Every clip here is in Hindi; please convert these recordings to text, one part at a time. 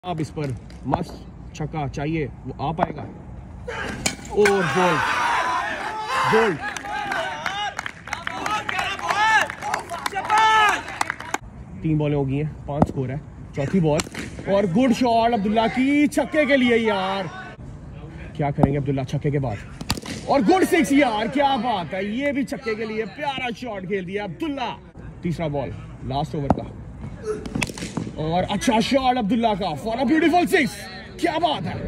अब इस पर मस्त छक्का चाहिए, वो आ पाएगा और गोल्ड गोल्ड। तीन बॉलें हो गई हैं, 5 स्कोर है, चौथी बॉल और गुड शॉट अब्दुल्ला की छक्के के लिए। यार क्या करेंगे अब्दुल्ला छक्के के बाद और गुड 6 यार, क्या बात है, ये भी छक्के के लिए प्यारा शॉट खेल दिया अब्दुल्ला। तीसरा बॉल लास्ट ओवर का और अच्छा शॉट अब्दुल्ला का फॉर अ ब्यूटीफुल 6, क्या बात है।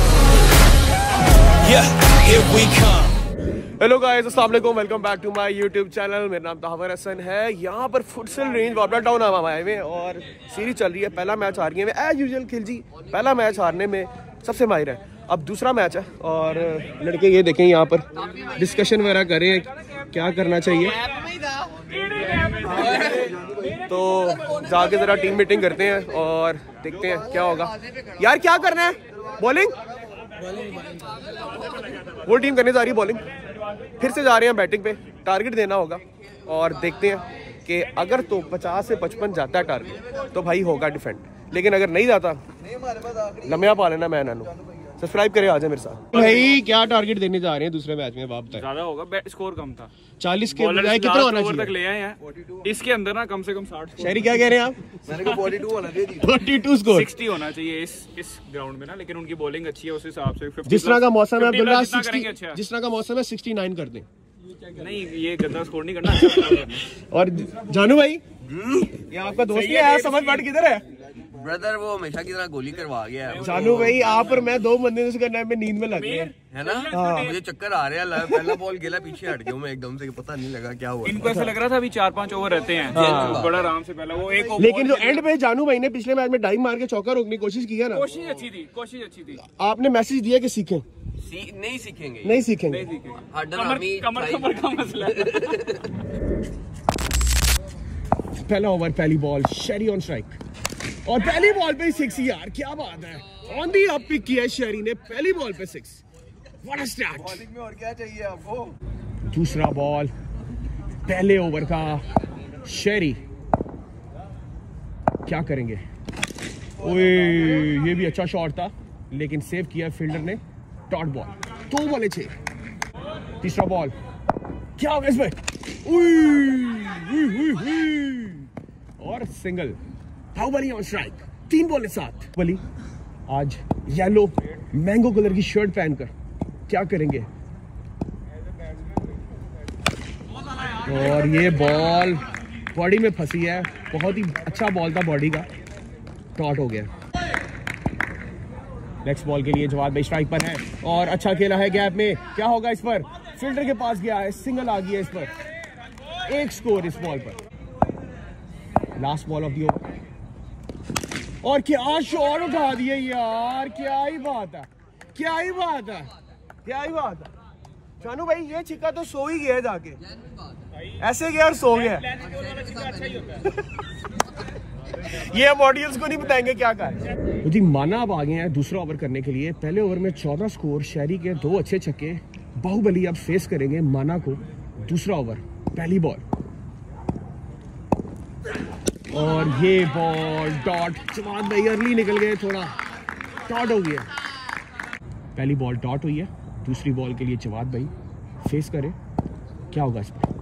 हेलो गाइस, अस्सलाम वालेकुम, welcome back to my YouTube channel. मेरा नाम तहवर हसन है। यहाँ पर फुटसल रेंज वापरा टाउन आए में और सीरीज चल रही है। पहला मैच हार गए में एज यूजुअल खिलजी, पहला मैच हारने में सबसे माहिर है। अब दूसरा मैच है और लड़के ये देखें यहाँ पर डिस्कशन वगैरह करें क्या करना चाहिए, तो जाके जरा टीम मीटिंग करते हैं और देखते हैं क्या होगा। यार क्या करना है, बॉलिंग वो टीम करने जा रही है बॉलिंग, फिर से जा रहे हैं बैटिंग पे। टारगेट देना होगा और देखते हैं कि अगर तो 50 से 55 जाता है टारगेट तो भाई होगा डिफेंड, लेकिन अगर नहीं जाता लम्या पा लेना। मैं नानू सब्सक्राइब करे आ जाए मेरे साथ। भाई क्या टारगेट देने जा रहे हैं दूसरे मैच में? बाप तक ज्यादा होगा, स्कोर कम था 40 के बजाय कितना होना चाहिए? तक ले आए हैं इसके अंदर ना, कम से कम 60। शहरी क्या कह रहे हैं आप? मैंने कहा 42 होना चाहिए, 42 स्कोर 60 होना चाहिए इस ग्राउंड में ना, लेकिन उनकी बॉलिंग अच्छी है उस हिसाब से। जिस तरह का मौसम है अब्दुल्ला, अच्छा। जिस तरह का मौसम है 69 कर दें। नहीं, ये गंदा स्कोर नहीं करना। और जानू भाई ये आपका दोस्त है, समझ पाठ किधर है? ब्रदर वो हमेशा की तरह गोली करवा गया है। जानू भाई आप और मैं 2 बंदे से करना है, मैं नींद में लग गए है ना। हाँ। मुझे चक्कर आ रहा है, पहला बॉल गेला पीछे हट गया मैं एकदम से, पता नहीं लगा क्या हुआ। इनको ऐसा लग रहा था अभी 4-5 ओवर रहते हैं, बड़ा आराम से पहला वो एक। लेकिन जो एंड पे जानू भाई ने पिछले मैच में डाइव मार के चौका रोकने की कोशिश की है ना, कोशिश अच्छी थी। आपने मैसेज दिया कि सीखें, नहीं सीखेंगे, नहीं सीखेंगे। कमर का मसला। पहला ओवर, पहली बॉल, शेरी ऑन स्ट्राइक और पहली बॉल पे 6 यार, क्या बात है। ऑन दी अप पिक किया शेरी ने पहली बॉल पे 6। What a start. बॉलिंग में और क्या चाहिए आपको? दूसरा बॉल पहले ओवर का, शेरी क्या करेंगे? ओए ये भी अच्छा शॉट था लेकिन सेव किया फील्डर ने। डॉट बॉल, 2 बॉलें 6। तीसरा बॉल क्या होगा इसमें? और सिंगल। बाहुबली ऑन स्ट्राइक, 3 बॉलें 7। बाहुबली आज येलो मैंगो कलर की शर्ट पहनकर क्या करेंगे? और ये बॉल बॉडी में फंसी है, बहुत ही अच्छा बॉल था बॉडी का, डॉट हो गया। नेक्स्ट बॉल के लिए जवाब भाई स्ट्राइक पर है और अच्छा खेला है गैप में, क्या होगा इस पर? फील्डर के पास गया है, सिंगल आ गया इस पर। 1 स्कोर इस बॉल पर। Last ball of the over और क्या शॉट उठा दिए यार, क्या ही बात है, क्या ही बात है, क्या ही बात है। जानू भाई ये छिक्का तो सो ही गया जाके, ऐसे गया और सो गया। ये हम ऑडियंस को नहीं बताएंगे क्या कर। जी माना अब आ गए हैं दूसरा ओवर करने के लिए। पहले ओवर में 14 स्कोर, शेरी के 2 अच्छे छक्के। बाहुबली अब फेस करेंगे माना को। दूसरा ओवर, पहली बॉल और ये बॉल डॉट। जवाद भाई अर्ली निकल गए, थोड़ा डॉट हो गया। पहली बॉल डॉट हुई है, दूसरी बॉल के लिए जवाद भाई फेस करे, क्या होगा इस पर?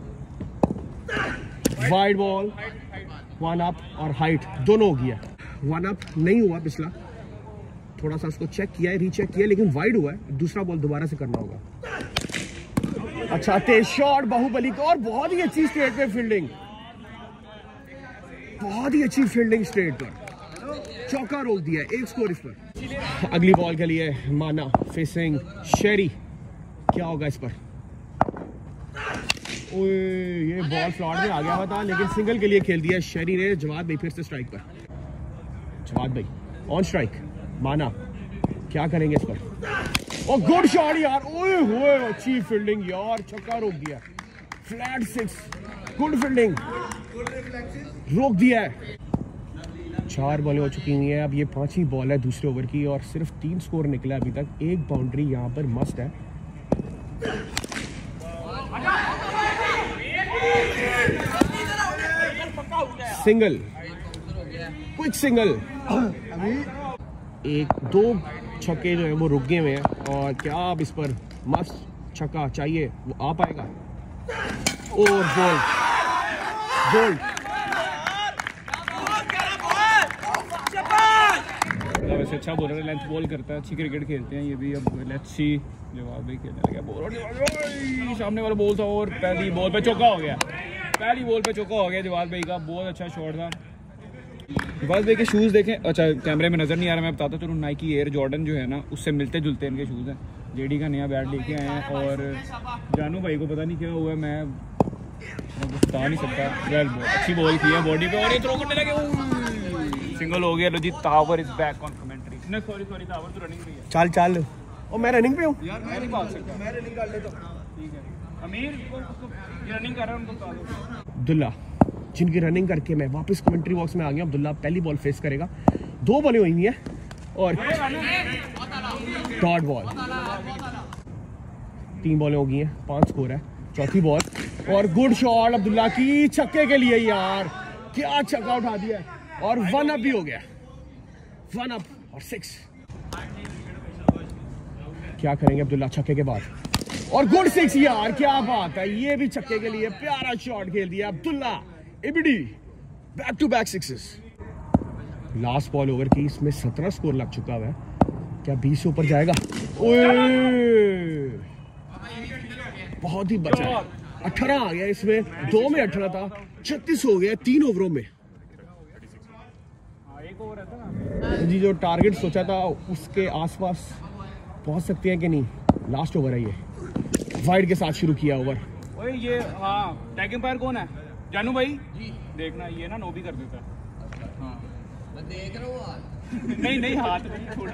वाइड बॉल, 1 अप और हाइट दोनों हो गया। 1 अप नहीं हुआ पिछला, थोड़ा सा उसको चेक किया है, रीचेक किया, लेकिन वाइड हुआ है। दूसरा बॉल दोबारा से करना होगा। अच्छा तेज शॉट बाहुबली को और बहुत ही अच्छी स्ट्रेट पे फील्डिंग, बहुत ही अच्छी फील्डिंग स्ट्रेट पर, चौका रोक दिया। 1 स्कोर इस पर। अगली बॉल के लिए माना फेसिंग शेरी, क्या होगा इस पर? ओए ये बॉल फ्लॉट में आ गया हुआ था लेकिन सिंगल के लिए खेल दिया शेरी ने। जवाद भाई फिर से स्ट्राइक पर, जवाद भाई ऑन स्ट्राइक। माना क्या करेंगे इस पर? और गुड शॉट यार, ओए होए अच्छी फील्डिंग यार, छक्का रोक दिया। फ्लैट 6, गुड फील्डिंग, रोक दिया है। 4 बॉलें हो चुकी हुई हैं, अब ये 5ही बॉल है दूसरे ओवर की और सिर्फ 3 स्कोर निकला अभी तक। 1 बाउंड्री यहाँ पर मस्ट है। Single, quick single. एक दो छक्के जो है वो रुक गए हुए हैं और क्या अब इस पर मस्त छक्का चाहिए, वो आ पाएगा। और बोल्ड वैसे अच्छा बॉलर है, लेंथ बॉल करता है, अच्छी क्रिकेट खेलते हैं ये भी। अब अच्छी जवाब भी खेलने लगा, बॉल सामने वाला बॉल था और पहली बॉल पे चौका हो गया, पहली बॉल पे चौका हो गया जवाब भाई का। बहुत अच्छा शॉट था। जवाब भाई के शूज़ देखें, अच्छा कैमरे में नज़र नहीं आ रहा, मैं बताता चलूँ। नाइकी एयर जॉर्डन जो है ना उससे मिलते जुलते इनके शूज़ हैं। जेडी का नया बैट लेके आए हैं और जानू भाई को पता नहीं क्या हुआ, मैं बता नहीं सकता। वेल बॉल अच्छी बॉल की है बॉडी पे और ये थ्रो करने लगे, सिंगल हो गया। लो जी, Tawar is back on commentary. नहीं सॉरी तावर तो रनिंग पे है। चल और मैं रनिंग पे हूँ यार, मैं नहीं भाग सकता, मैं रनिंग कर लेता हूँ। ठीक है, अमीर रनिंग कर रहा है, उनको बता दो। अब्दुल्ला जिनकी रनिंग करके मैं वापस कमेंट्री बॉक्स में आ गया। अब्दुल्ला पहली बॉल फेस करेगा, 2 बॉलें हुई हैं और डॉट बॉल, 3 बॉलें हो गई हैं, 5 स्कोर है। चौथी बॉल और गुड शॉट अब्दुल्ला की, छक्के के लिए यार, क्या छक्का उठा दिया और 1 अप भी हो गया, 1 अप और 6। क्या करेंगे अब्दुल्ला छक्के के बाद, और गुड 6 यार, क्या बात है, ये भी छक्के के लिए प्यारा शॉट खेल दिया Abdullah ABD, back to back 6। Last ball over की, इसमें 17 स्कोर लग चुका है, क्या 20 से ऊपर जाएगा? ओए बहुत ही बचा है, 18 आ गया इसमें, 2 में 18 था, 36 हो गया 3 ओवरों में। जी जो टारगेट सोचा था उसके आसपास पहुंच सकते हैं कि नहीं। लास्ट ओवर है ये, वाइड के साथ शुरू किया ओवर। ओए ये हाँ, टैग एम्पायर कौन है? जानू भाई जी, देखना ये ना नो भी कर देता है। हाँ मैं देख रहा हूँ। नहीं हाथ नहीं,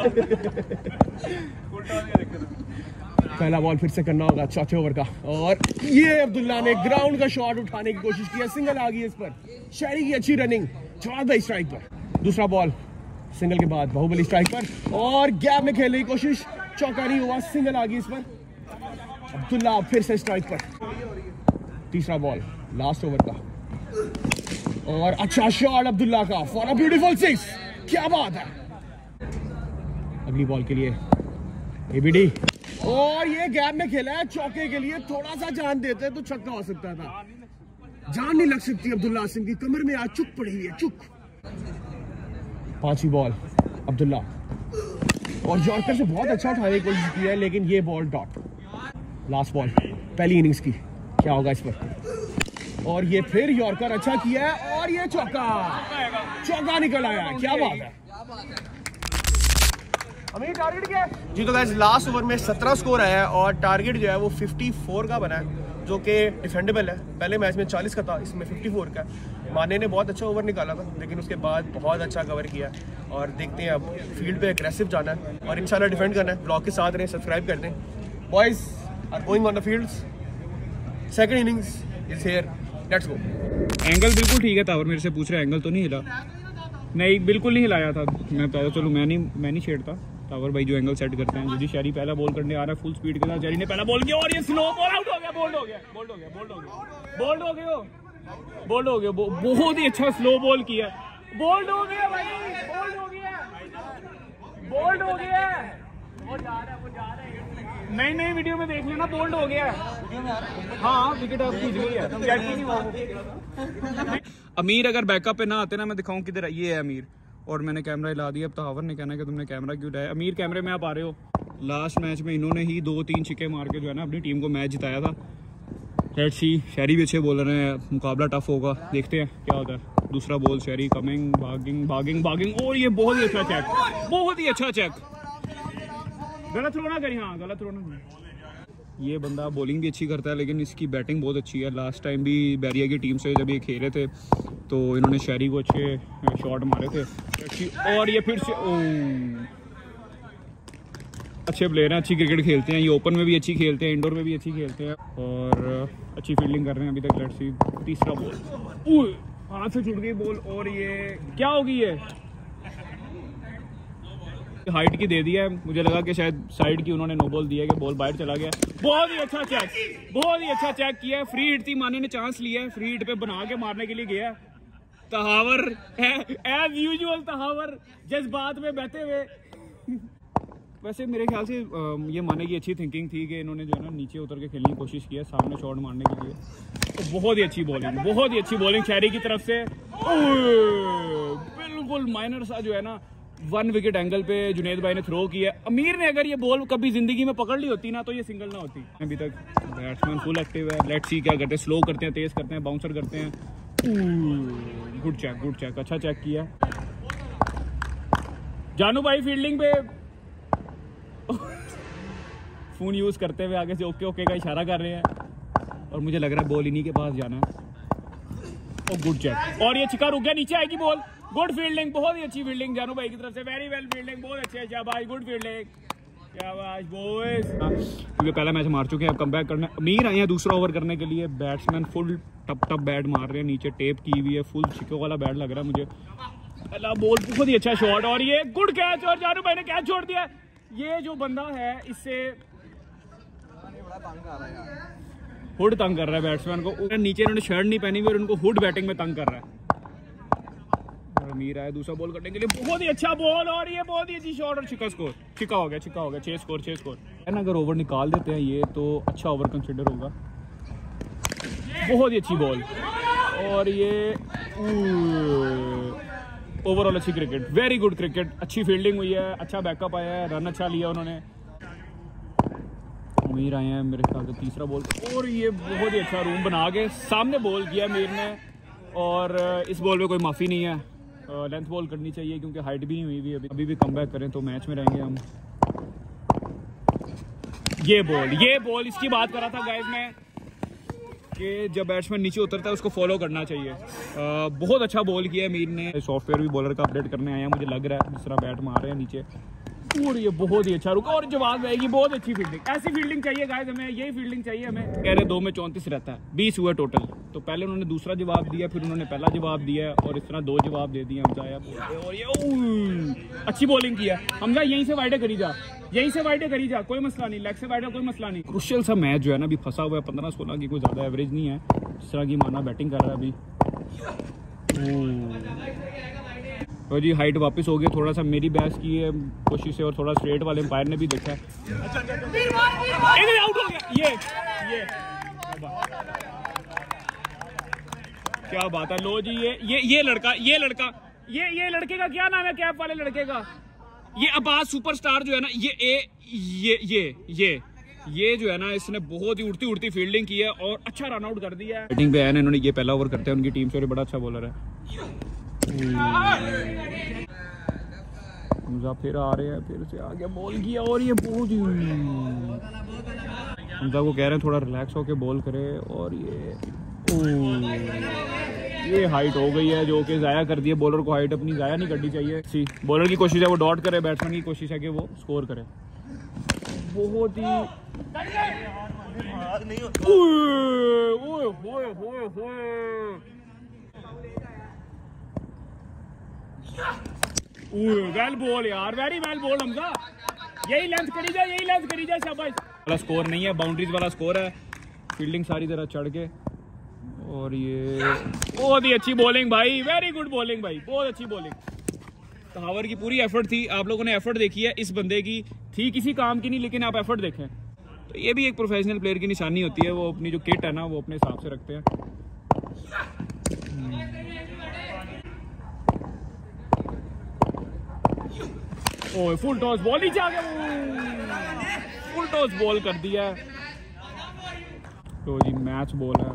पहला बॉल फिर से करना होगा चौथे ओवर का, और ये अब्दुल्ला ने ग्राउंड का शॉट उठाने की कोशिश की, सिंगल आ गई इस पर। शहरी की अच्छी रनिंग, जवाब भाई स्ट्राइक पर। दूसरा बॉल सिंगल के बाद बाहुबली स्ट्राइक पर और गैप में खेलने की कोशिश, चौका नहीं हुआ, सिंगल आ गई इस पर। अब्दुल्ला फिर से स्ट्राइक पर। तीसरा बॉल लास्ट ओवर का और अच्छा शॉट अब्दुल्ला का फॉर अ ब्यूटीफुल 6, क्या बात है। अगली बॉल के लिए एबीडी और ये गैप में खेला है, चौके के लिए थोड़ा सा जान देते तो छक्का हो सकता था। जान नहीं लग सकती अब्दुल्ला सिंह की, कमर में आज चुक पड़ी है, चुक। पांचवी बॉल अब्दुल्ला और यॉर्कर से बहुत अच्छा उठाने की कोशिश की है, लेकिन ये बॉल डॉट। लास्ट बॉल पहली इनिंग्स की, क्या होगा इस पर, और ये फिर यॉर्कर अच्छा किया है और ये चौका निकल आया, क्या बात है। अमीर टारगेट क्या है जी? तो गाइस लास्ट ओवर में 17 स्कोर आया है और टारगेट जो है वो 54 का बना है, जो कि डिफेंडेबल है। पहले मैच में 40 का था, इसमें 54 का है। माने ने बहुत अच्छा ओवर निकाला था, लेकिन उसके बाद बहुत अच्छा कवर किया और देखते हैं अब फील्ड पे एग्रेसिव जाना है और इंशाल्लाह डिफेंड करना है। ब्लॉग के साथ रहें, सब्सक्राइब कर दें। Boys are going on the fields, second innings is here, let's go. Angle बिल्कुल ठीक है, तावर मेरे से पूछ रहा है, एंगल तो नहीं हिला? नहीं बिल्कुल नहीं हिलाया था, मैं पता चलो मैं नहीं छेड़ता। तावर भाई जो एंगल सेट करते हैं। जी शहरी पहला बॉल करने आ रहा है फुल स्पीड के साथ, शहरी ने पहला बॉल किया और ये स्लो बॉल आउट हो गया, बोल्ड हो गया, बहुत ही अच्छा स्लो बॉल किया, बोल्ड हो गया भाई, बोल्ड हो गया। वो जा रहा है नहीं वीडियो में देख लेना, बोल्ड हो गया। हाँ विकेट अब खींच गई है। अमीर अगर बैकअप पे ना आते ना, मैं दिखाऊं किधर है, ये है अमीर, और मैंने कैमरा हिला दिया। अब तावर ने कहना कि तुमने कैमरा क्यों लाया। अमीर कैमरे में आप आ रहे हो, लास्ट मैच में इन्होंने ही 2-3 छिक्के मार के जो है ना अपनी टीम को मैच जिताया था। लेट्स सी, शहरी भी अच्छे बॉलर हैं, मुकाबला टफ होगा, देखते हैं क्या होता है। दूसरा बॉल शहरी कमिंग, भागिंग और ये बहुत ही अच्छा चेक, गलत थ्रो ना करी, हाँ गलत थ्रो ना। ये बंदा बॉलिंग भी अच्छी करता है, लेकिन इसकी बैटिंग बहुत अच्छी है। लास्ट टाइम भी बैरिया की टीम से जब ये खेले थे तो इन्होंने शहरी को अच्छे शॉट मारे थे, और ये फिर से अच्छे प्लेयर हैं, अच्छी क्रिकेट खेलते हैं। ये ओपन में भी अच्छी खेलते हैं, इंडोर में भी अच्छी खेलते हैं और अच्छी फील्डिंग कर रहे हैं अभी तक। लेट्स सी, तीसरा बॉल हाथ से छूट गई बॉल, और ये क्या होगी, ये हाइट की दे दिया है। मुझे लगा कि शायद साइड की उन्होंने नो बॉल दिया है कि बॉल बाहर चला गया। बहुत ही अच्छा चेक किया है। फ्री हिट थी, मानी ने चांस लिया है, फ्री हिट पे बना के मारने के लिए गया तहावर एज यूजुअल, तहावर जज्बात में बहते हुए। वैसे मेरे ख्याल से ये माने की अच्छी थिंकिंग थी कि इन्होंने जो है ना नीचे उतर के खेलने की कोशिश की है सामने शॉट मारने के लिए। तो बहुत ही अच्छी बॉलिंग, बहुत ही अच्छी बॉलिंग शहरी की तरफ से। बिल्कुल माइनर सा जो है ना 1 विकेट एंगल पे जुनेद भाई ने थ्रो किया। अमीर ने अगर ये बॉल कभी जिंदगी में पकड़ ली होती ना तो ये सिंगल ना होती। अभी तक बैट्समैन फुल एक्टिव है। लेट्स सी क्या करते हैं, स्लो करते हैं, तेज करते हैं, बाउंसर करते हैं। गुड चेक, अच्छा चेक किया। जानू भाई फील्डिंग पे फोन यूज करते हुए आगे से ओके ओके का इशारा कर रहे हैं और मुझे लग रहा है बॉल इन्हीं के पास जाना है। और गुड चेक, और ये छिका रुक गया, नीचे आएगी बॉल। गुड फील्डिंग, बहुत ही अच्छी फील्डिंग जानू भाई की तरफ से। वेरी वेल फील्डिंग, बहुत अच्छे, शाबाश, गुड फील्डिंग, शाबाश बॉयज। क्योंकि पहला मैच मार चुके हैं, अब कम बैक करना। अमीर आए हैं दूसरा ओवर करने के लिए। बैट्समैन फुल टप बैट मार रहे हैं, नीचे टेप की हुई है, फुल छिकों वाला बैट लग रहा है मुझे। पहला बॉल, बहुत ही अच्छा शॉट और ये गुड कैच, और जानू भाई ने कैच छोड़ दिया। ये जो बंदा है इससे हुड तंग कर रहा है बैट्समैन को। नीचे इन्होंने शर्ट नहीं पहनी हुई और उनको हुड बैटिंग में तंग कर रहा है। अमीर आया दूसरा बॉल करने के लिए, बहुत ही अच्छा बॉल और ये बहुत ही अच्छी शॉट और छिका स्कोर। छिका हो गया 6 स्कोर है ना। अगर ओवर निकाल देते हैं ये तो अच्छा ओवर कंसिडर होगा। बहुत ही अच्छी बॉल और ये ओवरऑल अच्छी क्रिकेट, वेरी गुड क्रिकेट। अच्छी फील्डिंग हुई है, अच्छा बैकअप आया है, रन अच्छा लिया उन्होंने। अमीर आए हैं मेरे ख्याल से तीसरा बॉल और ये बहुत ही अच्छा रूम बना के सामने बॉल किया अमीर ने। और इस बॉल में कोई माफ़ी नहीं है, लेंथ बॉल करनी चाहिए क्योंकि हाइट भी नहीं हुई हुई। अभी भी कम बैक करें तो मैच में रहेंगे हम। ये बॉल इसकी बात कर रहा था गाइस मैं कि जब बैट्समैन नीचे उतरता है उसको फॉलो करना चाहिए। बहुत अच्छा बॉल किया अमीर ने। सॉफ्टवेयर भी बॉलर का अपडेट करने आया मुझे लग रहा है, दूसरा बैट मार रहे हैं नीचे और ये बहुत ही अच्छा रुका और जवाब आएगी। बहुत अच्छी फील्डिंग, ऐसी फील्डिंग चाहिए गाइस हमें, यही फील्डिंग चाहिए हमें। कह रहे 2 में 34 रहता है, 20 हुआ टोटल। तो पहले उन्होंने दूसरा जवाब दिया, फिर उन्होंने पहला जवाब दिया और इस तरह 2 जवाब दे दिए हमजा बोलते। और ये अच्छी बॉलिंग किया हमजा, यहीं से वाइडे करी जा, यहीं से वाइडे करी जा, कोई मसला नहीं, लेग से वाइडे कोई मसला नहीं। क्रुशियल सा मैच जो है ना अभी फंसा हुआ है, 15-16 की कोई ज्यादा एवरेज नहीं है। जिस तरह की माना बैटिंग कर रहा है अभी। तो जी हाइट वापस हो गई, थोड़ा सा मेरी बहस की है कोशिश है और थोड़ा स्ट्रेट वाले एम्पायर ने भी देखा है। आउट हो गया ये क्या बात है। लो जी ये लड़का ये लड़के का क्या नाम है, कैप वाले लड़के का? ये अब्बास सुपरस्टार जो है ना, ये जो है ना इसने बहुत ही उड़ती फील्डिंग की है और अच्छा रन आउट कर दिया है। बैटिंग पे आए इन्होंने, ये पहला ओवर करते हैं उनकी टीम से और बड़ा अच्छा बॉलर है। हमजा फिर आ रहे हैं, फिर से आगे बॉल किया और ये बहुत ही हमजा को कह रहे हैं थोड़ा रिलैक्स होके बॉल करे। और ये हाइट हो गई है जो कि जाया कर दी है। बॉलर को हाइट अपनी जाया नहीं करनी चाहिए। बॉलर की कोशिश है वो डॉट करे, बैट्समैन की कोशिश है कि वो स्कोर करे। बहुत ही वेल बॉल यार, वेरी वेल बॉल हमजा। यही लेंथ करी जा, शाबाश। वाला स्कोर नहीं है, बाउंड्रीज वाला स्कोर है। फील्डिंग सारी तरह चढ़ के और ये बहुत ही अच्छी बॉलिंग भाई, वेरी गुड बॉलिंग भाई, बहुत अच्छी बॉलिंग। तहावर की पूरी एफर्ट थी, आप लोगों ने एफर्ट देखी है। इस बंदे की थी किसी काम की नहीं, लेकिन आप एफर्ट देखें तो ये भी एक प्रोफेशनल प्लेयर की निशानी होती है। वो अपनी जो किट है ना वो अपने हिसाब से रखते हैं। ओए फुल टॉस बॉल नीचे आ गया, फुल टॉस बॉल कर दिया। तो जी मैच बॉल है,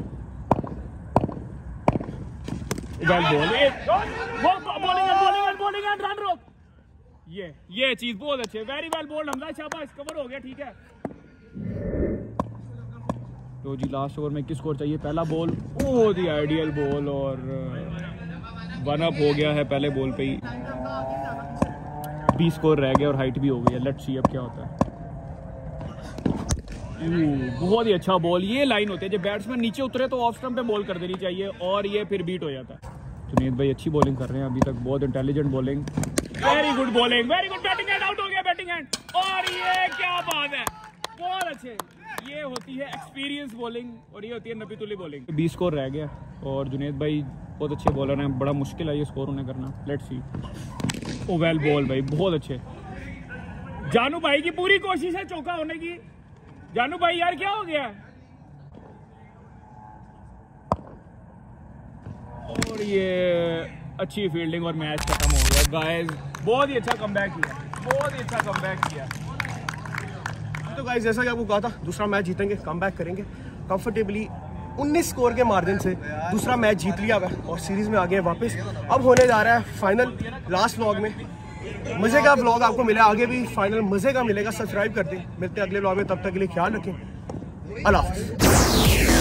वेल बॉलिंग एंड रन रोक। ये चीज बहुत अच्छी है, वेरी वेल बॉल्ड हमजा, शाबाश, कवर हो गया, ठीक है। तो जी लास्ट ओवर में किस स्कोर चाहिए? पहला ball, oh the ideal ball और 1 अप हो गया है पहले बॉल पे ही। 20 स्कोर रह गया और हाइट भी हो गई है। लेट्स सी अब क्या होता है। बहुत ही अच्छा बॉल, ये लाइन होती है जब बैट्समैन नीचे उतरे तो ऑफ स्टंप पे बॉल कर देनी चाहिए और ये फिर बीट हो जाता है। जुनेद भाई अच्छी बॉलिंग कर रहे हैं अभी तक, बहुत intelligent bowling, very good bowling, very good batting and, out हो गया बैटिंग एंड। और ये क्या बात है, बहुत अच्छे। ये होती है एक्सपीरियंस बॉलिंग और ये होती है नबीतुल्ली बॉलिंग। 20 स्कोर रह गया और जुनेद भाई बहुत अच्छे बॉलर हैं, बड़ा मुश्किल है ये स्कोर उन्हें करना। Let's see. Oh well ball भाई, बहुत अच्छे। जानू भाई की पूरी कोशिश है चौका होने की। जानू भाई यार क्या हो गया? और ये अच्छी फील्डिंग और मैच खत्म हो गया गाइस। बहुत ही अच्छा कमबैक किया, बहुत ही अच्छा कमबैक किया। तो गाइस जैसा कि आपको कहा था दूसरा मैच जीतेंगे, कमबैक करेंगे कंफर्टेबली। 19 स्कोर के मार्जिन से दूसरा मैच जीत लिया हुआ और सीरीज में आ गए वापस। अब होने जा रहा है फाइनल। लास्ट व्लॉग में मजे का व्लॉग आपको मिला, आगे भी फाइनल मजे का मिलेगा। सब्सक्राइब कर दें। मिलते हैं अगले व्लॉग में, तब तक के लिए ख्याल रखें। अल्लाह हाफ़िज़।